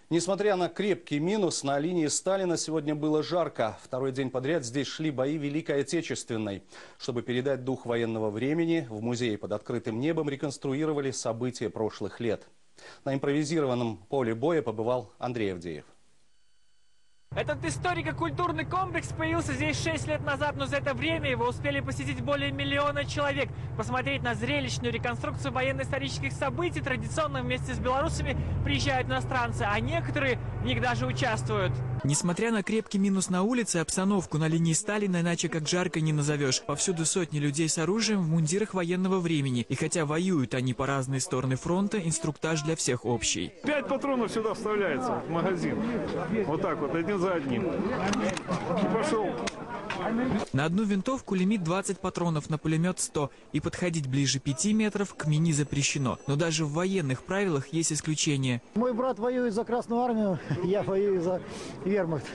Несмотря на крепкий минус, на линии Сталина сегодня было жарко. Второй день подряд здесь шли бои Великой Отечественной. Чтобы передать дух военного времени, в музее под открытым небом реконструировали события прошлых лет. На импровизированном поле боя побывал Андрей Авдеев. Этот историко-культурный комплекс появился здесь 6 лет назад, но за это время его успели посетить более 1 миллиона человек. Посмотреть на зрелищную реконструкцию военно-исторических событий традиционно вместе с белорусами приезжают иностранцы, а некоторые в них даже участвуют. Несмотря на крепкий минус на улице, обстановку на линии Сталина иначе как жарко не назовешь. Повсюду сотни людей с оружием в мундирах военного времени. И хотя воюют они по разные стороны фронта, инструктаж для всех общий. 5 патронов сюда вставляется в магазин. Вот так вот, один за одним. И пошел. На одну винтовку лимит 20 патронов, на пулемет 100. И подходить ближе 5 метров к мини запрещено. Но даже в военных правилах есть исключения. Мой брат воюет за Красную Армию, я воюю за Вермахт.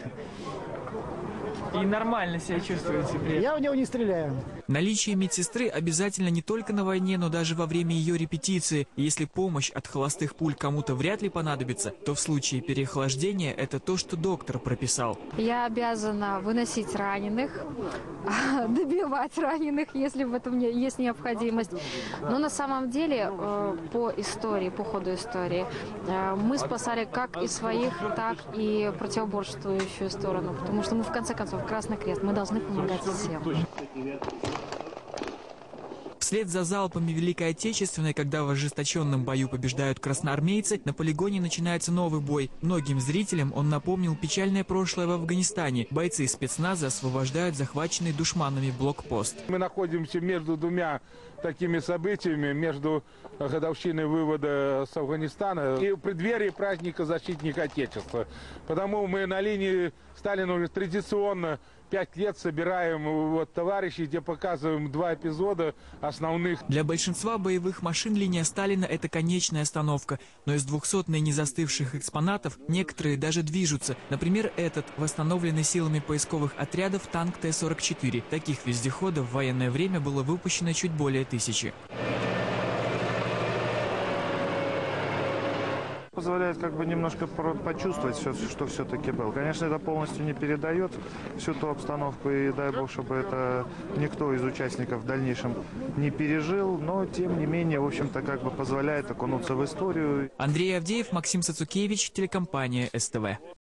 И нормально себя чувствуете? Я в него не стреляю. Наличие медсестры обязательно не только на войне, но даже во время ее репетиции. И если помощь от холостых пуль кому-то вряд ли понадобится, то в случае переохлаждения это то, что доктор прописал. Я обязана выносить раненых, добивать раненых, если в этом есть необходимость. Но на самом деле по истории, по ходу истории, мы спасали как и своих, так и противоборствующую сторону. Потому что мы в конце концов Красный Крест, мы должны помогать всем. Вслед за залпами Великой Отечественной, когда в ожесточенном бою побеждают красноармейцы, на полигоне начинается новый бой. Многим зрителям он напомнил печальное прошлое в Афганистане. Бойцы спецназа освобождают захваченный душманами блокпост. Мы находимся между двумя такими событиями, между годовщиной вывода с Афганистана и в преддверии праздника защитника Отечества. Потому мы на линии Сталина уже традиционно 5 лет собираем товарищей, где показываем 2 эпизода основных. Для большинства боевых машин линия Сталина – это конечная остановка. Но из 200 ныне застывших экспонатов некоторые даже движутся. Например, этот, восстановленный силами поисковых отрядов танк Т-44. Таких вездеходов в военное время было выпущено чуть более 1000. Позволяет немножко почувствовать все, что все-таки было. Конечно, это полностью не передает всю ту обстановку, и дай бог, чтобы это никто из участников в дальнейшем не пережил, но тем не менее, в общем-то, позволяет окунуться в историю. Андрей Авдеев, Максим Сацукевич, телекомпания СТВ.